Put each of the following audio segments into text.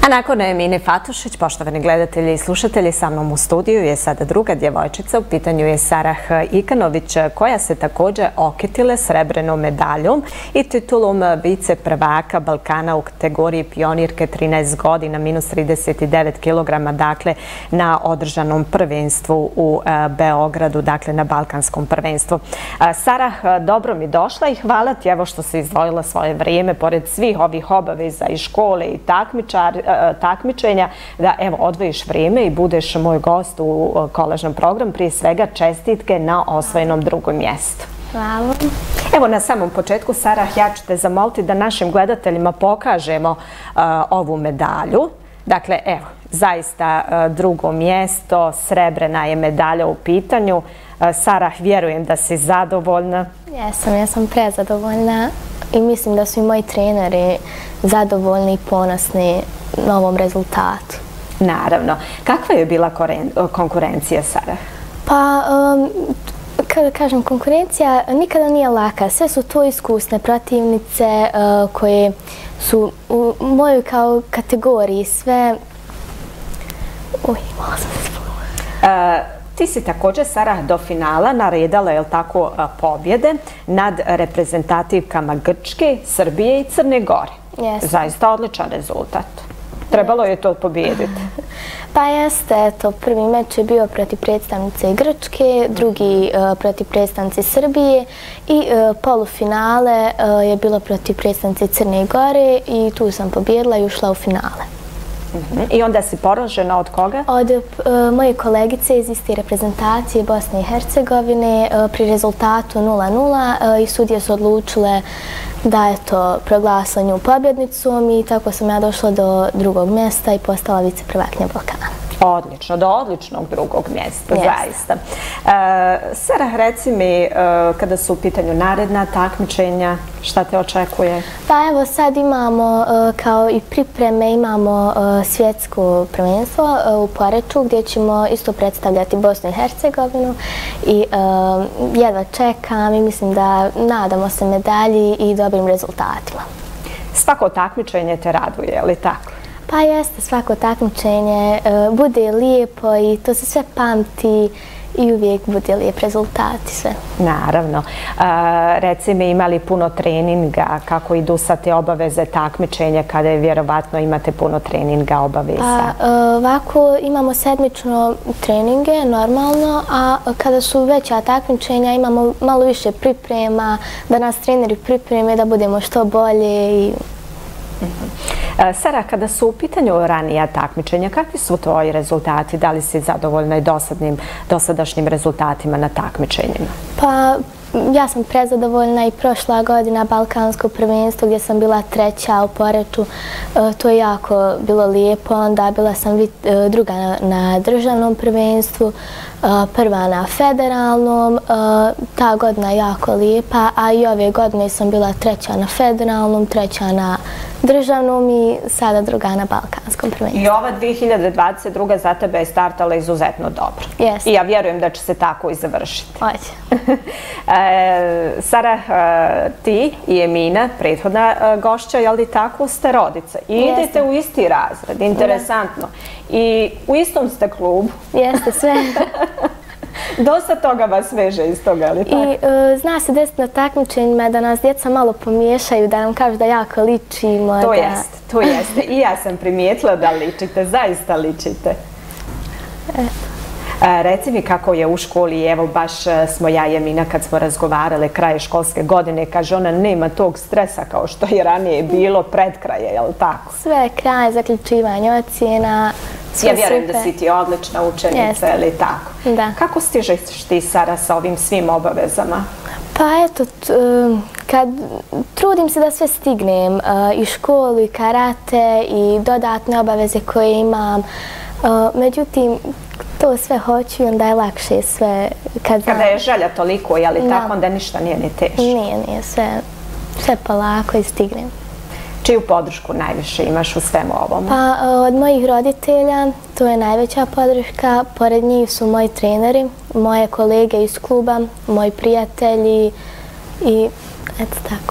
A nakon Emine Fatušić, poštovani gledatelji i slušatelji, sa mnom u studiju je sada druga djevojčica. U pitanju je Sarah Ikanović, koja se također okitila srebrenom medaljom i titulom vice prvaka Balkana u kategoriji pionirke 13 godina, minus 39 kg, dakle na održanom prvenstvu u Beogradu, dakle na balkanskom prvenstvu. Sarah, dobro mi došla i hvala ti evo što si izdvojila svoje vrijeme, pored svih ovih obaveza i škole i takmičenja, da evo odvojiš vrijeme i budeš moj gost u koležnom programu. Prije svega čestitke na osvojenom drugom mjestu. Hvala. Evo na samom početku, Sarah, ja ću te zamoliti da našim gledateljima pokažemo ovu medalju. Dakle, evo, zaista drugo mjesto, srebrena je medalja u pitanju. Sarah, vjerujem da si zadovoljna. Ja sam prezadovoljna i mislim da su i moji treneri zadovoljni i ponosni na ovom rezultatu. Naravno. Kakva je bila konkurencija, Sarah? Pa, kada kažem konkurencija, nikada nije laka. Sve su to iskusne protivnice koje su u mojoj kao kategoriji sve... Uj, malo sam se spomnila. Ti si također, Sarah, do finala naredala, je li tako, pobjede nad reprezentativkama Grčke, Srbije i Crne Gore. Zaista odličan rezultat. Trebalo je to pobijediti. Pa jeste, eto, prvi meč je bio protiv predstavnice Grčke, drugi protiv predstavnice Srbije i polufinale je bilo protiv predstavnice Crne Gore i tu sam pobjedila i ušla u finale. I onda si poražena od koga? Od moje kolegice iz iste reprezentacije Bosne i Hercegovine pri rezultatu 0:0 i sudije su odlučile da je to proglasila nju pobjednicom i tako sam ja došla do drugog mjesta i postala vice prvaknja Balkana. Odlično, do odličnog drugog mjesta, zaista. Sarah, reci mi, kada su u pitanju naredna takmičenja, šta te očekuje? Pa evo sad imamo kao i pripreme, imamo svjetsko prvenstvo u Poreču gdje ćemo isto predstavljati Bosnu i Hercegovinu i jedva čekam i mislim da nadamo se medalji i dobrim rezultatima. Svako takmičenje te raduje, ali tako? Pa jeste, svako takmičenje bude lijepo i to se sve pamti i uvijek bude lijep rezultat i sve. Naravno. Reci mi, ima li puno treninga? Kako idu sa te obaveze takmičenja kada je vjerovatno imate puno treninga, obaveza? Pa ovako imamo sedmično treninge, normalno, a kada su veća takmičenja imamo malo više priprema, da nas treneri pripreme, da budemo što bolje i... Sarah, kada su u pitanju ranija takmičenja, kakvi su tvoji rezultati? Da li si zadovoljna i dosadašnjim rezultatima na takmičenjima? Pa, ja sam prezadovoljna i prošla godina balkansko prvenstvo gdje sam bila treća u Poreču. To je jako bilo lijepo. Onda bila sam druga na državnom prvenstvu, prva na federalnom. Ta godina je jako lijepa, a i ove godine sam bila treća na federalnom, treća na državnom i sada druga na balkanskom prvenstvu. I ova 2022. za tebe je startala izuzetno dobro. Jeste. I ja vjerujem da će se tako i završiti. Hoće. Sarah, ti i Emina, prethodna gošća, je li tako, ste rodice? I idete u isti razred, interesantno. I u istom ste klubu. Jeste, sve. Dosta toga vas veže iz toga, ali tako? I zna se desiti na takmičenjima da nas djeca malo pomiješaju, da nam kažu da jako ličimo. To jeste. I ja sam primijetila da ličite, zaista ličite. Reci mi kako je u školi, evo baš smo ja i Emina kad smo razgovarale kraje školske godine, kaže ona nema tog stresa kao što je ranije bilo pred kraje, je li tako? Sve kraj, zaključivanje ocjena. Ja vjerujem da si ti odlična učenica, je li tako? Da. Kako stižeš ti, Sarah, sa ovim svim obavezama? Pa eto, kad trudim se da sve stignem, i školu, i karate, i dodatne obaveze koje imam, međutim, to sve hoću i onda je lakše sve. Kada je želja toliko, je li tako, onda ništa nije ni teško? Nije, sve polako i stignem. Čiju podršku najviše imaš u svemu ovom? Pa od mojih roditelja, to je najveća podrška. Pored njih su moji treneri, moje kolege iz kluba, moji prijatelji i eto tako.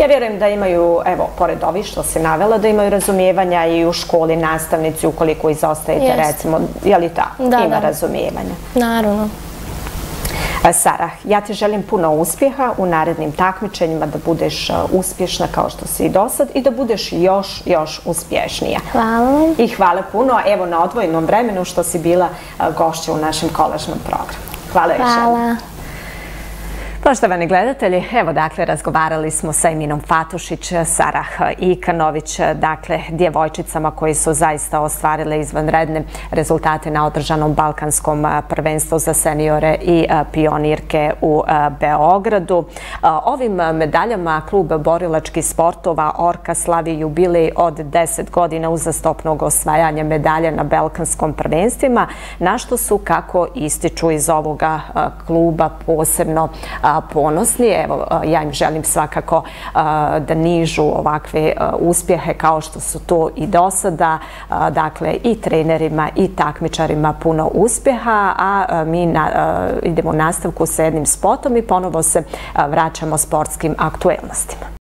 Ja vjerujem da imaju, evo, pored ovih što se navela, da imaju razumijevanja i u školi, nastavnici, ukoliko izostajete, recimo, je li tako? Ima razumijevanja. Naravno. Sara, ja ti želim puno uspjeha u narednim takmičenjima, da budeš uspješna kao što si i do sad i da budeš još uspješnija. Hvala vam. I hvala puno, evo, na odvojenom vremenu što si bila gošća u našem kolažnom programu. Hvala još jednom. Hvala. Poštovani gledatelji, evo dakle razgovarali smo sa Eminom Fatušić, Sarah Ikanović, dakle djevojčicama koji su zaista ostvarile izvanredne rezultate na održanom balkanskom prvenstvu za seniore i pionirke u Beogradu. Ovim medaljama klub borilačkih sportova Orka slavi jubilej od 10 godina uzastopnog osvajanja medalja na balkanskom prvenstvima, na što su, kako ističu iz ovoga kluba, posebno ponosni. Evo, ja im želim svakako da nižu ovakve uspjehe kao što su to i do sada. Dakle, i trenerima i takmičarima puno uspjeha, a mi idemo u nastavku sa jednim spotom i ponovo se vraćamo sportskim aktuelnostima.